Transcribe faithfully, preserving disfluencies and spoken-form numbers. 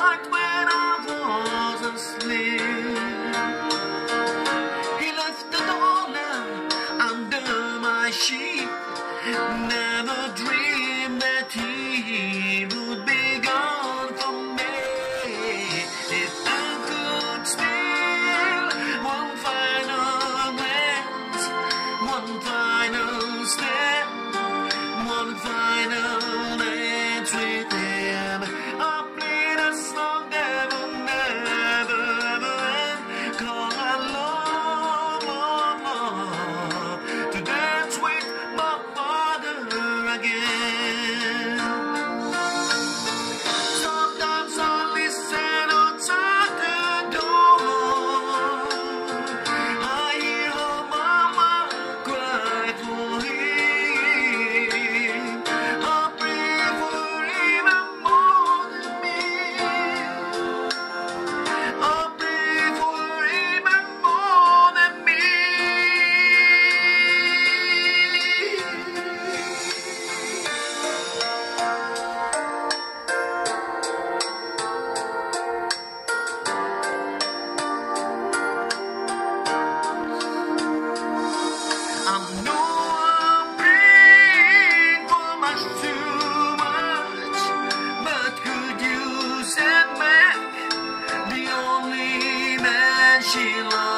night when I was asleep. He left the dollar under my sheet. Never dreamed that he would be gone from me. If I could steal one final glance, one final step, one final dance with him, I'll play the song that will never ever end. 'Cause I love, love, love to dance with my father again. Sometimes I listen outside the door. I hear her mama cry for him. I pray for him more than me. I pray for him more than me. I know I'm praying for much too much, but could you send back the only man she loves?